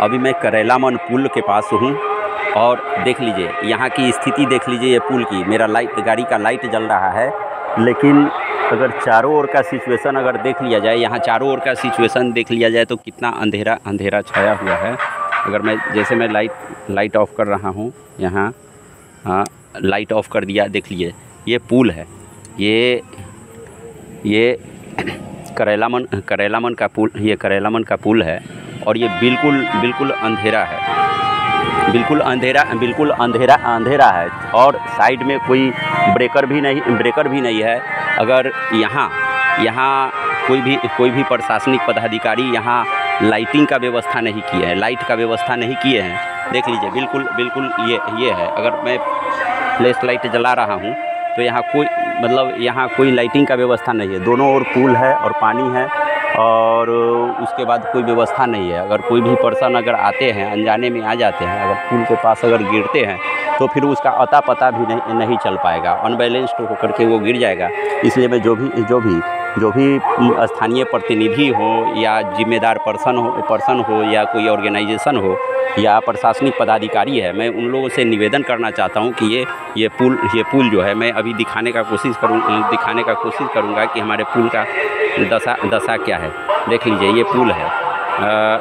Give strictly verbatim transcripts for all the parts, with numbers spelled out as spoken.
अभी मैं करेलामन पुल के पास हूँ और देख लीजिए यहाँ की स्थिति, देख लीजिए ये पुल की। मेरा लाइट, गाड़ी का लाइट जल रहा है, लेकिन अगर चारों ओर का सिचुएशन अगर देख लिया जाए, यहाँ चारों ओर का सिचुएशन देख लिया जाए तो कितना अंधेरा अंधेरा छाया हुआ है। अगर मैं जैसे मैं लाइट लाइट ऑफ कर रहा हूँ यहाँ, हाँ लाइट ऑफ कर दिया, देख लीजिए ये पुल है, ये ये करेलामन करेलामन का पुल, ये करेलामन का पुल है और ये बिल्कुल बिल्कुल अंधेरा है, बिल्कुल अंधेरा बिल्कुल अंधेरा अंधेरा है और साइड में कोई ब्रेकर भी नहीं ब्रेकर भी नहीं है। अगर यहाँ यहाँ कोई भी कोई भी प्रशासनिक पदाधिकारी यहाँ लाइटिंग का व्यवस्था नहीं किए हैं, लाइट का व्यवस्था नहीं किए हैं, देख लीजिए बिल्कुल बिल्कुल ये ये है। अगर मैं फ्लैश लाइट जला रहा हूँ तो यहाँ कोई मतलब यहाँ कोई लाइटिंग का व्यवस्था नहीं है। दोनों ओर पुल है और पानी है और उसके बाद कोई व्यवस्था नहीं है। अगर कोई भी पर्सन अगर आते हैं, अनजाने में आ जाते हैं, अगर पुल के पास अगर गिरते हैं तो फिर उसका अता पता भी नहीं नहीं चल पाएगा, अनबैलेंस्ड होकर के वो गिर जाएगा। इसलिए मैं जो भी जो भी जो भी स्थानीय प्रतिनिधि हो या जिम्मेदार पर्सन हो पर्सन हो या कोई ऑर्गेनाइजेशन हो या प्रशासनिक पदाधिकारी है, मैं उन लोगों से निवेदन करना चाहता हूं कि ये ये पुल ये पुल जो है, मैं अभी दिखाने का कोशिश करूँ दिखाने का कोशिश करूँगा कि हमारे पुल का दशा दशा क्या है। देख लीजिए ये पुल है, आ,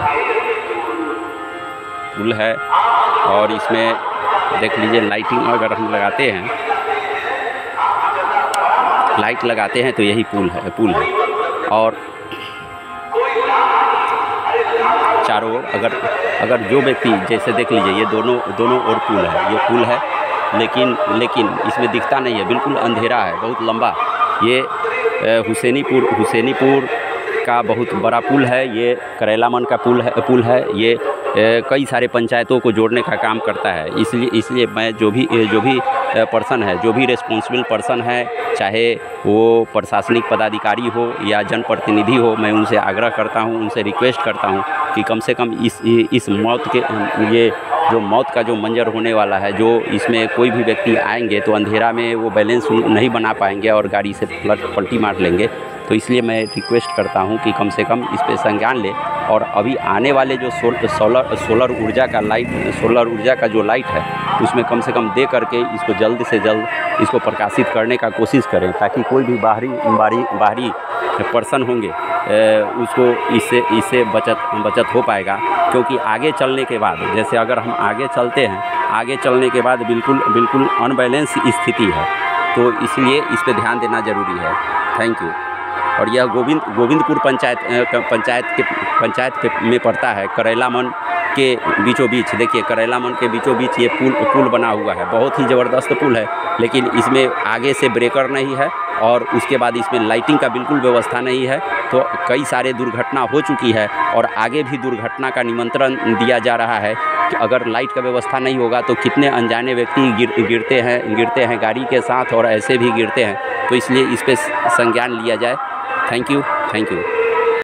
पुल है और इसमें देख लीजिए लाइटिंग अगर हम लगाते हैं लाइट लगाते हैं तो यही पुल है पुल है और चारों ओर अगर अगर जो व्यक्ति जैसे देख लीजिए ये दोनों दोनों ओर पुल है, ये पुल है लेकिन लेकिन इसमें दिखता नहीं है, बिल्कुल अंधेरा है, बहुत लंबा। ये हुसैनीपुर हुसैनीपुर का बहुत बड़ा पुल है, ये करेलामन का पुल है पुल है ये कई सारे पंचायतों को जोड़ने का काम करता है। इसलिए इसलिए मैं जो भी जो भी पर्सन है, जो भी रिस्पॉन्सिबल पर्सन है, चाहे वो प्रशासनिक पदाधिकारी हो या जनप्रतिनिधि हो, मैं उनसे आग्रह करता हूं, उनसे रिक्वेस्ट करता हूं कि कम से कम इस इस मौत के ये जो मौत का जो मंजर होने वाला है, जो इसमें कोई भी व्यक्ति आएंगे तो अंधेरा में वो बैलेंस नहीं बना पाएंगे और गाड़ी से पलट पलटी मार लेंगे। तो इसलिए मैं रिक्वेस्ट करता हूं कि कम से कम इस पे संज्ञान ले और अभी आने वाले जो सोलर सोलर ऊर्जा का लाइट सोलर ऊर्जा का जो लाइट है उसमें कम से कम दे करके इसको जल्द से जल्द इसको प्रकाशित करने का कोशिश करें, ताकि कोई भी बाहरी बाहरी बाहरी पर्सन होंगे उसको इससे इससे बचत बचत हो पाएगा। क्योंकि आगे चलने के बाद, जैसे अगर हम आगे चलते हैं, आगे चलने के बाद बिल्कुल बिल्कुल अनबैलेंस स्थिति है, तो इसलिए इस पे ध्यान देना ज़रूरी है। Thank you. और यह गोविंद गोविंदपुर पंचायत पंचायत के पंचायत के में पड़ता है, करेलामन के बीचों बीच। देखिए करेलामन के बीचों बीच ये पुल पुल बना हुआ है, बहुत ही ज़बरदस्त पुल है, लेकिन इसमें आगे से ब्रेकर नहीं है और उसके बाद इसमें लाइटिंग का बिल्कुल व्यवस्था नहीं है। तो कई सारे दुर्घटना हो चुकी है और आगे भी दुर्घटना का निमंत्रण दिया जा रहा है कि अगर लाइट का व्यवस्था नहीं होगा तो कितने अनजाने व्यक्ति गिर गिरते हैं गिरते हैं गाड़ी के साथ और ऐसे भी गिरते हैं। तो इसलिए इस पर संज्ञान लिया जाए। Thank you thank you.